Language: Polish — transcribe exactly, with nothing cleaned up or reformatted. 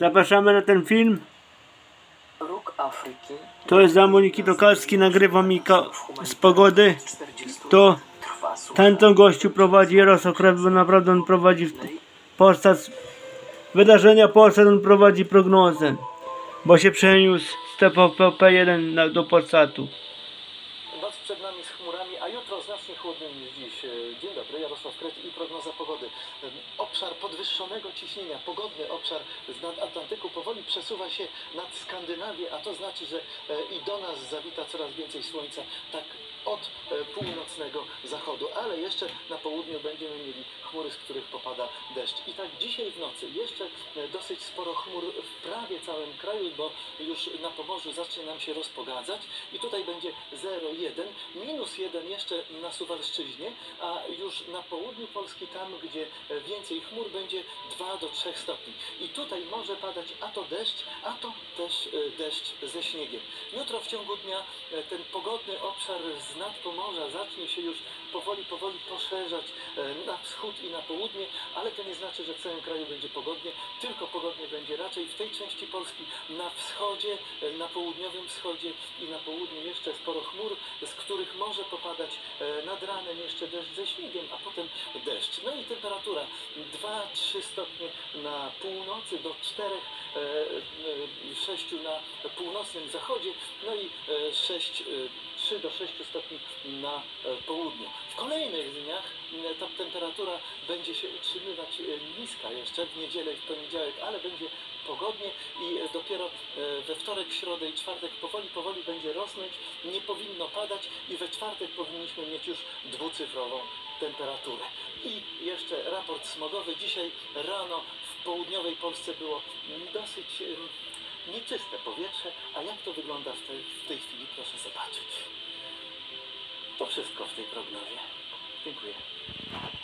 Zapraszamy na ten film. Róg Afryki. To jest za Moniki Tokarski, nagrywa mi z pogody. To ten to gościu prowadzi Jarosław Krawiec, bo naprawdę on prowadzi w Polsce wydarzenia, Polsce on prowadzi prognozę, bo się przeniósł z T V P jeden na, do Polsatu. Noc przed nami z chmurami, a jutro znacznie chłodniej niż dziś. Dzień dobry, Jarosław Krawiec i prognoza pogody. Obszar podwyższonego ciśnienia, pogodny obszar z nad Atlantyku powoli przesuwa się nad Skandynawię, a to znaczy, że i do nas zawita coraz więcej słońca, tak od północnego zachodu, ale jeszcze na południu będziemy mieli chmury, z których popada deszcz. I tak dzisiaj w nocy jeszcze dosyć sporo chmur w prawie całym kraju, bo już na Pomorzu zacznie nam się rozpogadzać i tutaj będzie zero, jeden, minus jeden jeszcze na Suwalszczyźnie, a już na południu Polski, tam gdzie więcej chmur, będzie dwa do trzech stopni. I tutaj może padać a to deszcz, a to też deszcz ze śniegiem. Jutro w ciągu dnia ten pogodny obszar z nadpomorza zacznie się już powoli, powoli poszerzać na wschód i na południe, ale to nie znaczy, że w całym kraju będzie pogodnie, tylko pogodnie będzie raczej w tej części Polski na wschodzie, na południowym wschodzie i na południu jeszcze sporo chmur, z których może popadać nad ranem jeszcze deszcz ze śniegiem, a potem deszcz. No i temperatura dwa do trzech stopnie na północy, do czterech do sześciu na północnym zachodzie, no i sześć, trzy do sześciu stopni na południu. W kolejnych dniach ta temperatura będzie się utrzymywać niska jeszcze w niedzielę i w poniedziałek, ale będzie pogodnie i dopiero we wtorek, środę i czwartek powoli, powoli będzie rosnąć, nie powinno padać i we czwartek powinniśmy mieć już dwucyfrową temperaturę. I jeszcze raport smogowy. Dzisiaj rano w południowej Polsce było dosyć nieczyste powietrze, a jak to wygląda w tej, w tej chwili, proszę zobaczyć. To wszystko w tej prognozie. Dziękuję.